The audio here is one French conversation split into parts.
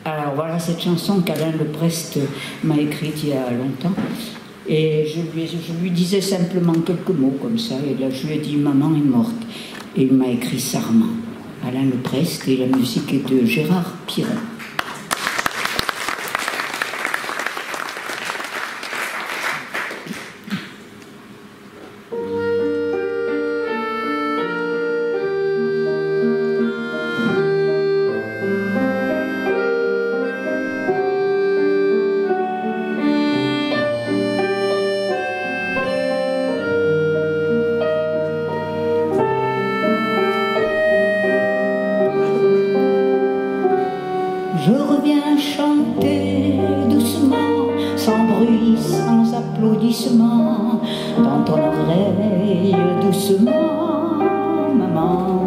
Alors voilà cette chanson qu'Alain Leprest m'a écrite il y a longtemps. Et je lui disais simplement quelques mots comme ça. Et là, je lui ai dit « Maman est morte ». Et il m'a écrit Sarment. Alain Leprest, et la musique est de Gérard Piron. Je reviens chanter doucement, sans bruit, sans applaudissement, dans ton oreille doucement, maman.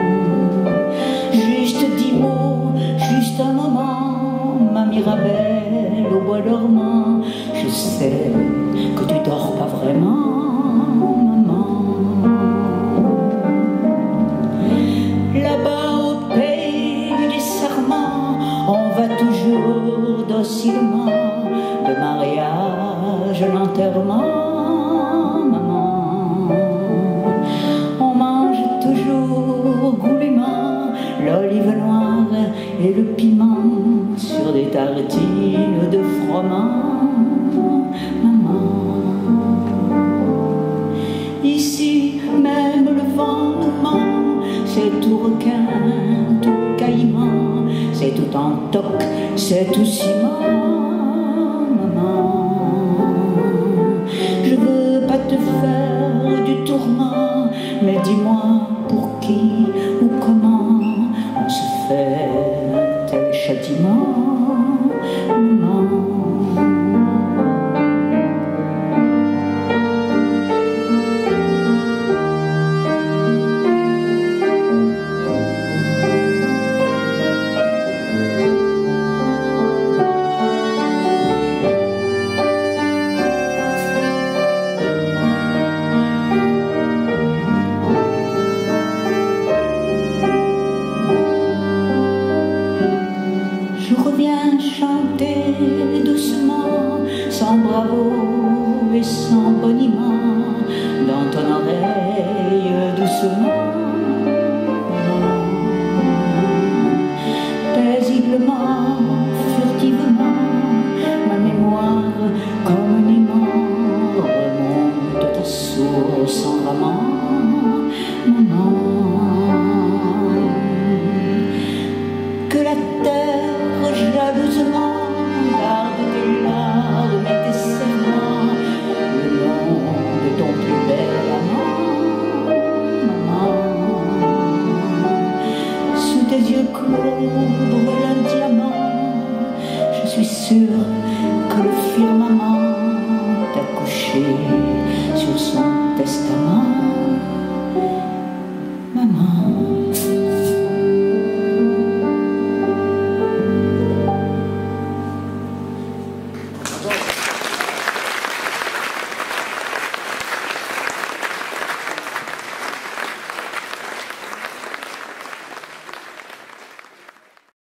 Juste 10 mots, juste un moment, ma Mirabelle au bois dormant. Je sais que tu dors pas vraiment, maman. Là-bas au pays des Sarments, on va toujours docilement, le mariage, l'enterrement, maman. On mange toujours goulûment l'olive noire et le piment sur des tartines de froment, maman. Ici même le vent nous ment, c'est tout requin, tout caïman, c'est tout en toc, c'est tout ciment, maman. Je veux pas te faire du tourment, mais dis-moi pour qui ou comment on se fait un tel châtiment, maman. Je reviens chanter doucement, sans bravo et sans boniment, dans ton oreille doucement, paisiblement, furtivement, ma mémoire comme un aimant remonte ta source en ramant, maman. Que la terre jalousement garde tes larmes et tes serments le long de ton plus bel amant, maman. Sous tes yeux clos brûle un diamant, je suis sûre que le firmament t'a couché sur son testament, maman.